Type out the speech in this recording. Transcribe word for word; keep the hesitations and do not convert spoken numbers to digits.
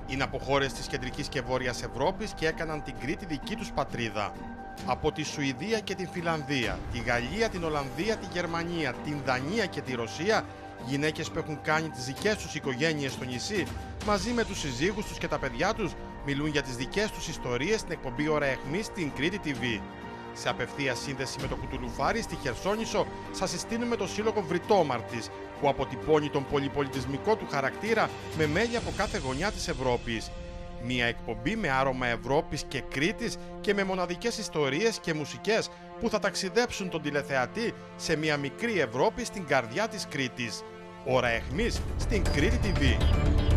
Είναι από χώρες της κεντρικής και βόρειας Ευρώπης και έκαναν την Κρήτη δική τους πατρίδα. Από τη Σουηδία και την Φινλανδία, τη Γαλλία, την Ολλανδία, τη Γερμανία, την Δανία και τη Ρωσία, γυναίκες που έχουν κάνει τις δικές τους οικογένειες στο νησί, μαζί με τους συζύγους τους και τα παιδιά τους, μιλούν για τις δικές τους ιστορίες στην εκπομπή Ώρα Αιχμής στην Κρήτη τι βι. Σε απευθεία σύνδεση με το Κουτουλουφάρι στη Χερσόνησο, σας συστήνουμε το Σύλλογο Βρυτόμαρτης, που αποτυπώνει τον πολυπολιτισμικό του χαρακτήρα με μέλη από κάθε γωνιά της Ευρώπης. Μια εκπομπή με άρωμα Ευρώπης και Κρήτης και με μοναδικές ιστορίες και μουσικές που θα ταξιδέψουν τον τηλεθεατή σε μια μικρή Ευρώπη στην καρδιά της Κρήτης. Ώρα Αιχμής στην Κρήτη τι βι.